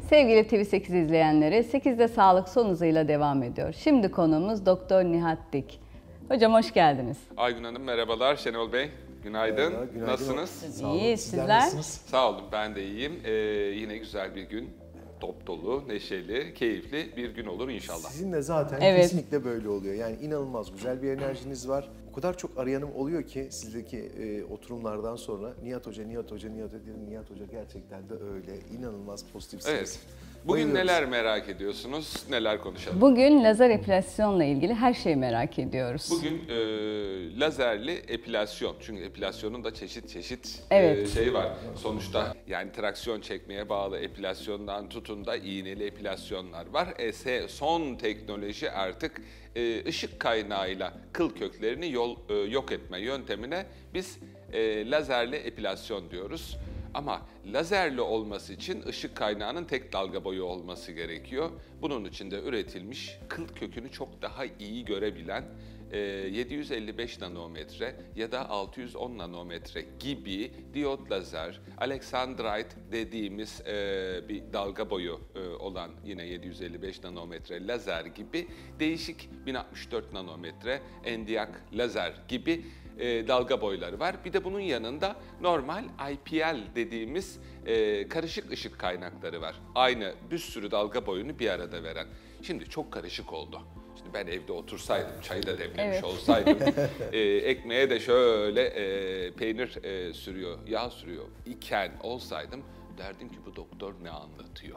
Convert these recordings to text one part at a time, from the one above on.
Sevgili TV8 izleyenleri, 8'de sağlık son hızıyla devam ediyor. Şimdi konuğumuz Doktor Nihat Dik. Hocam hoş geldiniz. Aygün Hanım merhabalar, Şenol Bey günaydın. Merhaba, günaydın. Nasılsınız? İyiyiz, sizler? Sağ olun, ben de iyiyim. Yine güzel bir gün, top dolu, neşeli, keyifli bir gün olur inşallah. Sizin de zaten Evet. kesinlikle böyle oluyor. Yani inanılmaz güzel bir enerjiniz var. O kadar çok arayanım oluyor ki sizdeki oturumlardan sonra Nihat Hoca dedim. Nihat Hoca gerçekten de öyle. İnanılmaz pozitifsiniz. Evet. Bugün Bayılıyoruz. neler merak ediyorsunuz, neler konuşalım? Bugün lazer epilasyonla ilgili her şeyi merak ediyoruz. Bugün lazerli epilasyon. Çünkü epilasyonun da çeşit Evet. şey var. Sonuçta yani traksiyon çekmeye bağlı epilasyondan tutun da iğneli epilasyonlar var. Son teknoloji artık ışık kaynağıyla kıl köklerini yok etme yöntemine biz lazerli epilasyon diyoruz. Ama lazerli olması için ışık kaynağının tek dalga boyu olması gerekiyor. Bunun için de üretilmiş, kıl kökünü çok daha iyi görebilen 755 nanometre ya da 610 nanometre gibi diyot lazer, Alexandrite dediğimiz bir dalga boyu olan yine 755 nanometre lazer gibi değişik 1064 nanometre endiyak lazer gibi dalga boyları var. Bir de bunun yanında normal IPL dediğimiz karışık ışık kaynakları var. Aynı bir sürü dalga boyunu bir arada veren. Şimdi çok karışık oldu. Şimdi ben evde otursaydım, çayı da demlemiş olsaydım, ekmeğe de şöyle peynir sürüyor, yağ sürüyor iken olsaydım derdim ki bu doktor ne anlatıyor?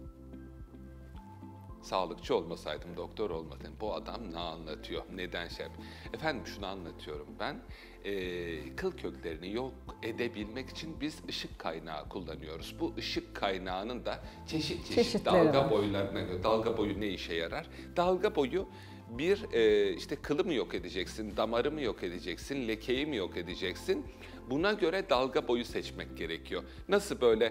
Sağlıkçı olmasaydım, doktor olmasaydım bu adam ne anlatıyor, neden şey yapıyor? Efendim şunu anlatıyorum ben, kıl köklerini yok edebilmek için biz ışık kaynağı kullanıyoruz. Bu ışık kaynağının da çeşit dalga boylarına göre, dalga boyu ne işe yarar? Dalga boyu işte kılı mı yok edeceksin, damarı mı yok edeceksin, lekeyi mi yok edeceksin? Buna göre dalga boyu seçmek gerekiyor. Nasıl böyle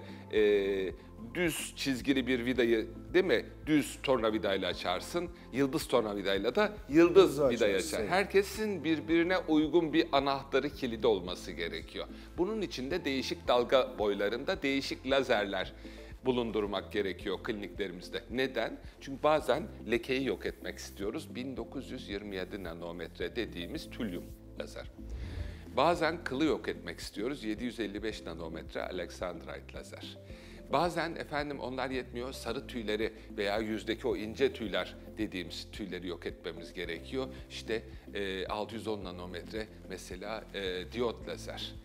düz çizgili bir vidayı değil mi? Düz tornavidayla açarsın, yıldız tornavidayla da yıldız vidayı açar. Herkesin birbirine uygun bir anahtarı kilidi olması gerekiyor. Bunun için de değişik dalga boylarında değişik lazerler bulundurmak gerekiyor kliniklerimizde. Neden? Çünkü bazen lekeyi yok etmek istiyoruz. 1927 nanometre dediğimiz tülyum lazer. Bazen kılı yok etmek istiyoruz. 755 nanometre Alexandrite lazer. Bazen efendim onlar yetmiyor, sarı tüyleri veya yüzdeki o ince tüyler dediğimiz tüyleri yok etmemiz gerekiyor. İşte 610 nanometre mesela diyot lazer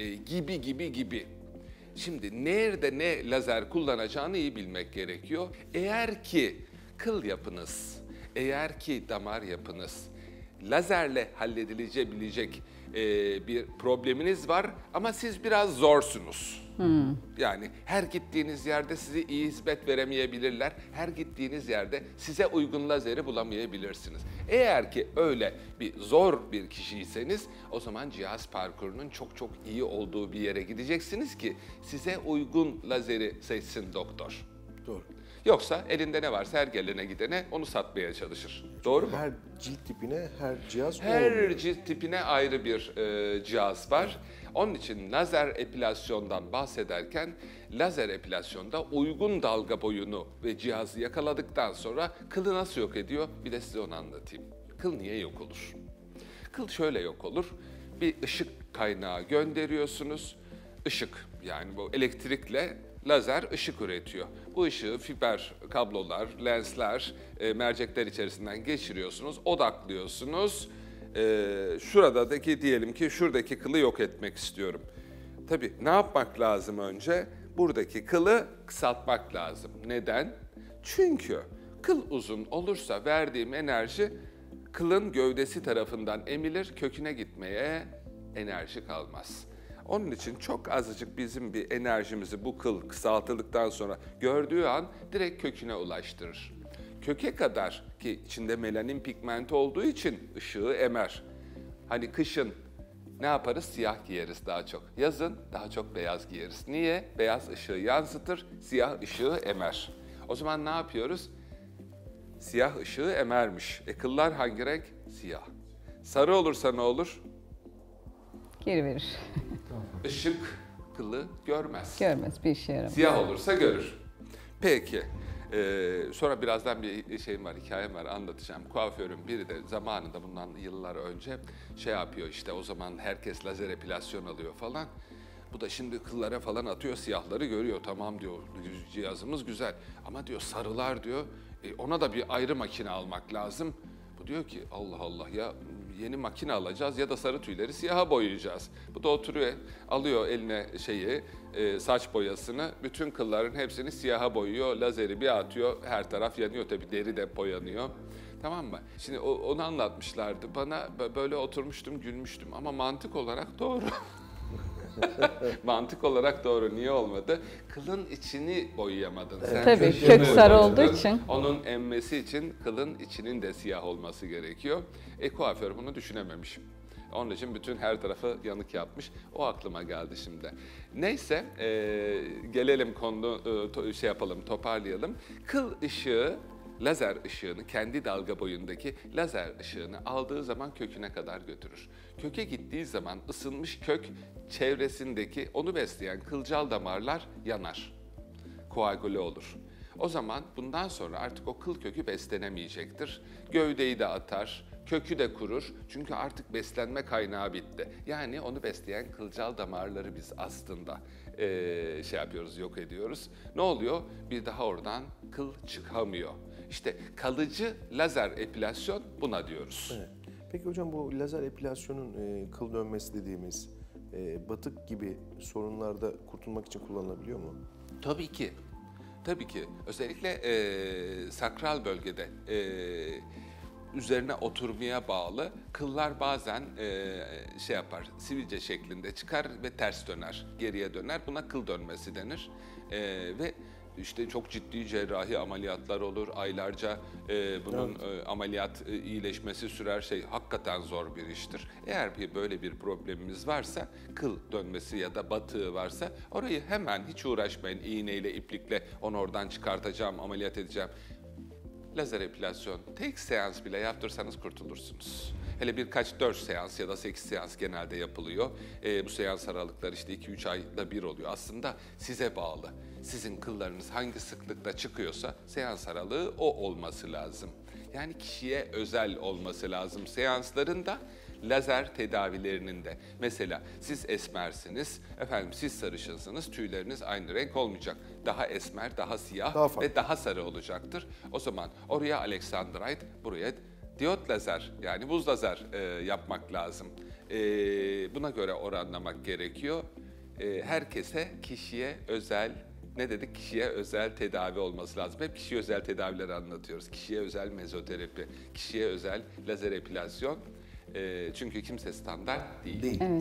gibi. Şimdi nerede ne lazer kullanacağını iyi bilmek gerekiyor. Eğer ki kıl yapınız, eğer ki damar yapınız lazerle halledilebilecek bir probleminiz var ama siz biraz zorsunuz. Yani her gittiğiniz yerde size iyi hizmet veremeyebilirler. Her gittiğiniz yerde size uygun lazeri bulamayabilirsiniz. Eğer ki öyle zor bir kişiyseniz o zaman cihaz parkurunun çok iyi olduğu bir yere gideceksiniz ki size uygun lazeri seçsin doktor. Doğru. Yoksa elinde ne varsa her gelene gidene onu satmaya çalışır. Doğru mu? Her cilt tipine her cihaz Her olmuyor. cilt tipine ayrı bir cihaz var. Onun için lazer epilasyondan bahsederken lazer epilasyonda uygun dalga boyunu ve cihazı yakaladıktan sonra kılı nasıl yok ediyor? Bir de size onu anlatayım. Kıl niye yok olur? Kıl şöyle yok olur. Bir ışık kaynağı gönderiyorsunuz. Işık yani bu elektrikle lazer ışık üretiyor. Bu ışığı fiber kablolar, lensler, mercekler içerisinden geçiriyorsunuz, odaklıyorsunuz. Şuradaki diyelim ki şuradaki kılı yok etmek istiyorum. Tabii ne yapmak lazım önce? Buradaki kılı kısaltmak lazım. Neden? Çünkü kıl uzun olursa verdiğim enerji kılın gövdesi tarafından emilir, köküne gitmeye enerji kalmaz. Onun için çok azıcık bizim bir enerjimizi bu kıl kısaltıldıktan sonra gördüğü an direkt köküne ulaştırır. Köke kadar ki içinde melanin pigmenti olduğu için ışığı emer. Hani kışın ne yaparız? Siyah giyeriz daha çok. Yazın daha çok beyaz giyeriz. Niye? Beyaz ışığı yansıtır, siyah ışığı emer. O zaman ne yapıyoruz? Siyah ışığı emermiş. Kıllar hangi renk? Siyah. Sarı olursa ne olur? Geri verir. Işık kılı görmez. Görmez, bir işe yaramaz. Siyah olursa görür. Peki. Sonra birazdan bir şeyim var, hikayem var, anlatacağım. Kuaförün biri de zamanında bundan yıllar önce şey yapıyor işte, o zaman herkes lazer epilasyon alıyor falan. Bu da şimdi kıllara falan atıyor, siyahları görüyor. Tamam diyor, cihazımız güzel. Ama diyor sarılar diyor, ona da bir ayrı makine almak lazım. Bu diyor ki Allah Allah ya, yeni makine alacağız ya da sarı tüyleri siyaha boyayacağız. Bu da oturuyor, alıyor eline saç boyasını, bütün kılların hepsini siyaha boyuyor, lazeri bir atıyor, her taraf yanıyor, tabii deri de boyanıyor. Tamam mı? Şimdi onu anlatmışlardı bana, böyle oturmuştum, gülmüştüm ama mantık olarak doğru. Mantık olarak doğru. Niye olmadı? Kılın içini boyayamadın. Sen Tabii, kökünü kök sarı boyadın. olduğu için. Onun emmesi için kılın içinin de siyah olması gerekiyor. Kuaför bunu düşünememiş. Onun için bütün her tarafı yanık yapmış. O aklıma geldi şimdi. Neyse, gelelim toparlayalım. Kıl ışığı, lazer ışığını, kendi dalga boyundaki lazer ışığını aldığı zaman köküne kadar götürür. Köke gittiği zaman ısınmış kök çevresindeki onu besleyen kılcal damarlar yanar. Koagüle olur. O zaman bundan sonra artık o kıl kökü beslenemeyecektir. Gövdeyi de atar, kökü de kurur. Çünkü artık beslenme kaynağı bitti. Yani onu besleyen kılcal damarları biz aslında yok ediyoruz. Ne oluyor? Bir daha oradan kıl çıkamıyor. İşte kalıcı lazer epilasyon buna diyoruz. Evet. Peki hocam, bu lazer epilasyonun kıl dönmesi dediğimiz batık gibi sorunlarda kurtulmak için kullanılabiliyor mu? Tabii ki. Tabii ki. Özellikle sakral bölgede üzerine oturmaya bağlı kıllar bazen sivilce şeklinde çıkar ve ters döner, geriye döner. Buna kıl dönmesi denir. Ve işte çok ciddi cerrahi ameliyatlar olur. Aylarca bunun ameliyat iyileşmesi sürer. Hakikaten zor bir iştir. Eğer böyle bir problemimiz varsa, kıl dönmesi ya da batığı varsa orayı hemen hiç uğraşmayın. İğneyle, iplikle onu oradan çıkartacağım, ameliyat edeceğim. Lazer epilasyon tek seans bile yaptırsanız kurtulursunuz. Hele 4 seans ya da 8 seans genelde yapılıyor. Bu seans aralıkları işte 2-3 ayda bir oluyor. Aslında size bağlı. Sizin kıllarınız hangi sıklıkta çıkıyorsa seans aralığı o olması lazım. Yani kişiye özel olması lazım seansların da, lazer tedavilerinin de. Mesela siz esmersiniz, siz sarışınsınız, tüyleriniz aynı renk olmayacak. Daha esmer, daha siyah ve daha sarı olacaktır. O zaman oraya Alexandrite, buraya diyot lazer yani buz lazer yapmak lazım. Buna göre oranlamak gerekiyor. Herkese kişiye özel, kişiye özel tedavi olması lazım. Hep kişiye özel tedavileri anlatıyoruz. Kişiye özel mezoterapi, kişiye özel lazer epilasyon. Çünkü kimse standart değil. Evet.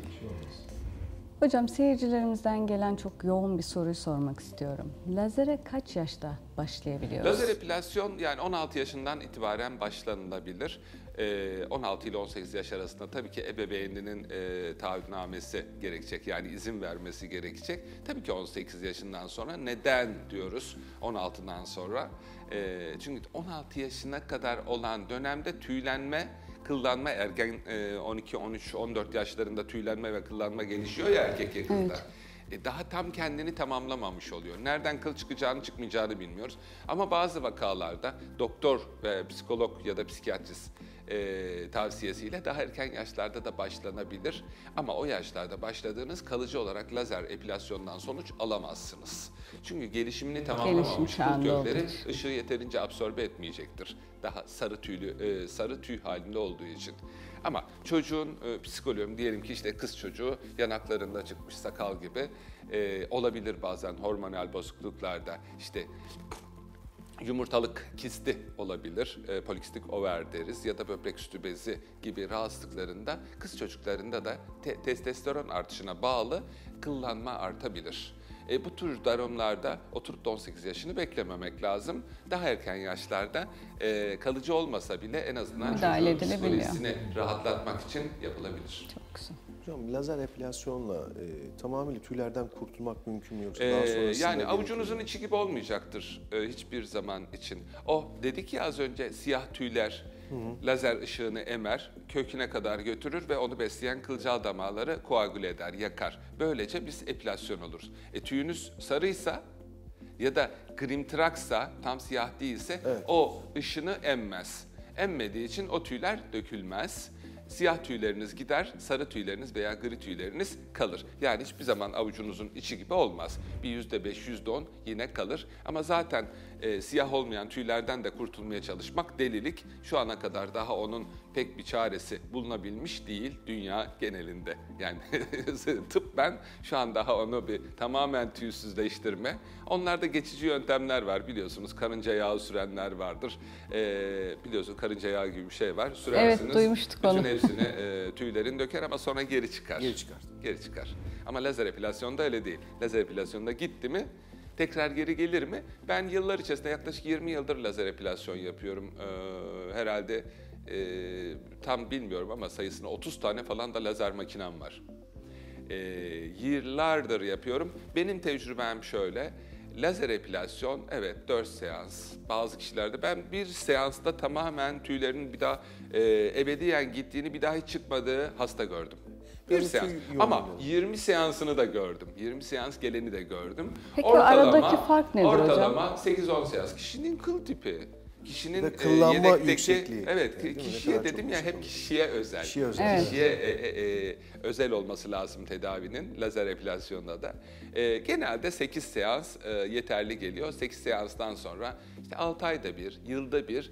Hocam, seyircilerimizden gelen çok yoğun bir soruyu sormak istiyorum. Lazere kaç yaşta başlayabiliyoruz? Lazer epilasyon yani 16 yaşından itibaren başlanılabilir. 16 ile 18 yaş arasında tabii ki ebeveyninin taahhütnamesi gerekecek, yani izin vermesi gerekecek. Tabii ki 18 yaşından sonra. Neden diyoruz 16'dan sonra? Çünkü 16 yaşına kadar olan dönemde tüylenme, kıllanma, ergen 12, 13, 14 yaşlarında tüylenme ve kıllanma gelişiyor ya erkek kızda. Evet. Daha tam kendini tamamlamamış oluyor. Nereden kıl çıkacağını çıkmayacağını bilmiyoruz. Ama bazı vakalarda doktor ve psikolog ya da psikiyatrist tavsiyesiyle daha erken yaşlarda da başlanabilir. Ama o yaşlarda başladığınız kalıcı olarak lazer epilasyondan sonuç alamazsınız. Çünkü gelişimini tamamlamamış kıl kökleri ışığı yeterince absorbe etmeyecektir. Daha sarı tüy halinde olduğu için. Ama çocuğun psikoloğum diyelim ki işte kız çocuğu yanaklarında çıkmış sakal gibi olabilir bazen hormonal bozukluklarda, işte yumurtalık kisti olabilir, polikistik over deriz ya da böbrek üstü bezi gibi rahatsızlıklarında kız çocuklarında da testosteron artışına bağlı kıllanma artabilir. Bu tür durumlarda oturup da 18 yaşını beklememek lazım. Daha erken yaşlarda kalıcı olmasa bile en azından çocuğun psikolojisini rahatlatmak için yapılabilir. Çok güzel. Hocam, lazer epilasyonla tamamıyla tüylerden kurtulmak mümkün mü, yoksa daha sonrasında? Yani avucunuzun içi gibi olmayacaktır hiçbir zaman için. Dedik ya az önce, siyah tüyler lazer ışığını emer, köküne kadar götürür ve onu besleyen kılcal damarları koagüle eder, yakar. Böylece biz epilasyon oluruz. Tüyünüz sarıysa ya da grimtraksa, tam siyah değilse Evet. o ışını emmez. Emmediği için o tüyler dökülmez. Siyah tüyleriniz gider, sarı tüyleriniz veya gri tüyleriniz kalır. Yani hiçbir zaman avucunuzun içi gibi olmaz. Bir %5, %10 yine kalır. Ama zaten siyah olmayan tüylerden de kurtulmaya çalışmak delilik. Şu ana kadar daha onun pek bir çaresi bulunabilmiş değil dünya genelinde. Yani tıbben şu an daha onu bir tamamen tüysüzleştirme. Onlarda geçici yöntemler var biliyorsunuz. Karınca yağı sürenler vardır. Biliyorsunuz karınca yağı gibi bir şey var. Sürersiniz. Evet, duymuştuk onu. Bütün hepsini tüylerin döker ama sonra geri çıkar. Geri çıkar. Geri çıkar. Ama lazer epilasyonda öyle değil. Lazer epilasyonda gitti mi tekrar geri gelir mi? Ben yıllar içerisinde yaklaşık 20 yıldır lazer epilasyon yapıyorum. Herhalde tam bilmiyorum ama sayısını 30 tane falan da lazer makinem var. Yıllardır yapıyorum. Benim tecrübem şöyle. Lazer epilasyon evet 4 seans. Bazı kişilerde ben bir seansta tamamen tüylerin bir daha ebediyen gittiğini, bir daha hiç çıkmadığı hasta gördüm. Bir Yani seans. tüy Ama yoğunluğu. 20 seansını da gördüm. 20 seans geleni de gördüm. Peki o aradaki fark nedir hocam? Ortalama 8-10 seans. Kişinin kıl tipi. Kişinin Ve kıllanma yedekteki, yüksekliği. evet, Değil mi? Ne kişiye kadar çok dedim ya yüksek hep kişiye özel. Kişiye özel. Evet. Kişiye özel olması lazım tedavinin lazer epilasyonda da. Genelde 8 seans yeterli geliyor. 8 seanstan sonra işte 6 ayda bir, yılda bir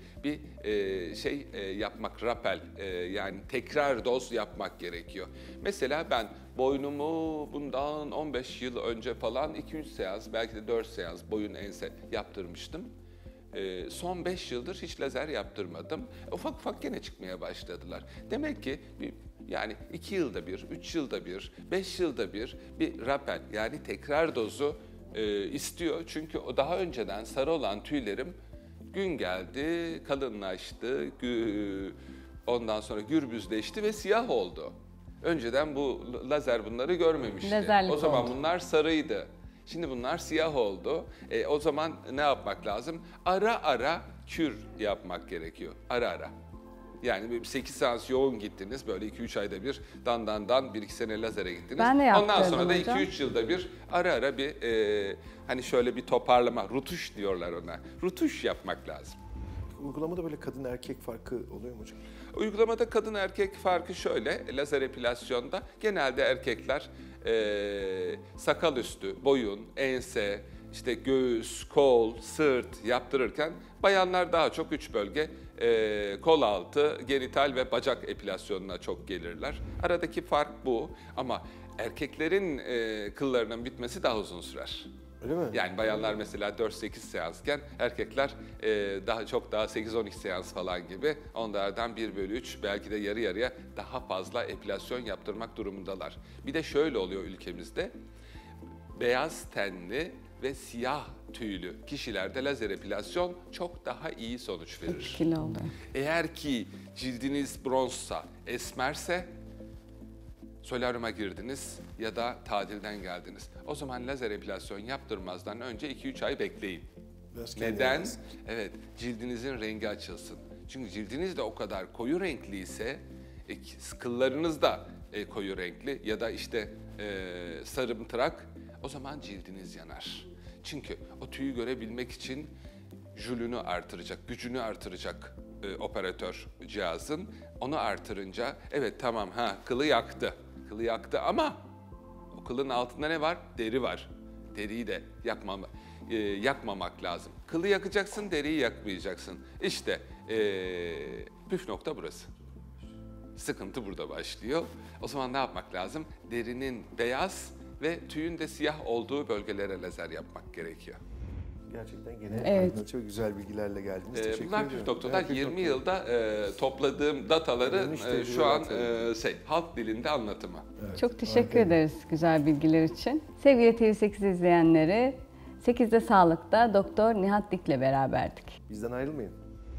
yapmak, rapel yani tekrar doz yapmak gerekiyor. Mesela ben boynumu bundan 15 yıl önce falan 2-3 seans, belki de 4 seans boyun ense yaptırmıştım. Son 5 yıldır hiç lazer yaptırmadım. Ufak ufak gene çıkmaya başladılar. Demek ki yani 2 yılda bir, 3 yılda bir, 5 yılda bir rapel yani tekrar dozu istiyor. Çünkü o daha önceden sarı olan tüylerim gün geldi, kalınlaştı, ondan sonra gürbüzleşti ve siyah oldu. Önceden bu lazer bunları görmemişti. Lazerlik O zaman oldu. bunlar sarıydı. Şimdi bunlar siyah oldu. O zaman ne yapmak lazım? Ara ara kür yapmak gerekiyor. Ara ara. Yani 8 seans yoğun gittiniz. Böyle 2-3 ayda bir dan 1-2 sene lazere gittiniz. Ben de Ondan yaptırdım sonra da hocam. 2-3 yılda bir ara ara bir hani şöyle bir toparlama, rutuş diyorlar ona. Rutuş yapmak lazım. Uygulamada böyle kadın erkek farkı oluyor mu hocam? Uygulamada kadın erkek farkı şöyle, lazer epilasyonda genelde erkekler sakal üstü, boyun, ense, işte göğüs, kol, sırt yaptırırken bayanlar daha çok 3 bölge, kol altı, genital ve bacak epilasyonuna çok gelirler. Aradaki fark bu ama erkeklerin kıllarının bitmesi daha uzun sürer. Öyle mi? Yani bayanlar mesela 4-8 seansken erkekler çok daha 8-12 seans falan gibi onlardan 1/3 belki de yarı yarıya daha fazla epilasyon yaptırmak durumundalar. Bir de şöyle oluyor ülkemizde beyaz tenli ve siyah tüylü kişilerde lazer epilasyon çok daha iyi sonuç verir. Etkili oluyor. Eğer ki cildiniz bronzsa, esmerse solaryuma girdiniz ya da tatilden geldiniz. O zaman lazer epilasyon yaptırmazdan önce 2-3 ay bekleyin. Biraz kendine Neden? bas. Evet, cildinizin rengi açılsın. Çünkü cildiniz de o kadar koyu renkliyse, kıllarınız da koyu renkli ya da işte sarımtırak, o zaman cildiniz yanar. Çünkü o tüyü görebilmek için jülünü artıracak, gücünü artıracak operatör cihazın. Onu artırınca evet tamam kılı yaktı. Kılı yaktı ama o kılın altında ne var? Deri var. Deriyi de yakmamak lazım. Kılı yakacaksın, deriyi yakmayacaksın. İşte püf nokta burası. Sıkıntı burada başlıyor. O zaman ne yapmak lazım? Derinin beyaz ve tüyün de siyah olduğu bölgelere lazer yapmak gerekiyor. Gerçekten gene Evet. çok güzel bilgilerle geldiniz. Teşekkür Bunlar ediyorum. püf noktalar. Evet, püf 20 noktalar. yılda topladığım dataları Önemli tecrübeler şu an tabii. halk dilinde anlatımı. Evet, Çok teşekkür harika. ederiz güzel bilgiler için. Sevgili TV8 izleyenleri, 8'de Sağlık'ta Doktor Nihat Dik'le beraberdik. Bizden ayrılmayın.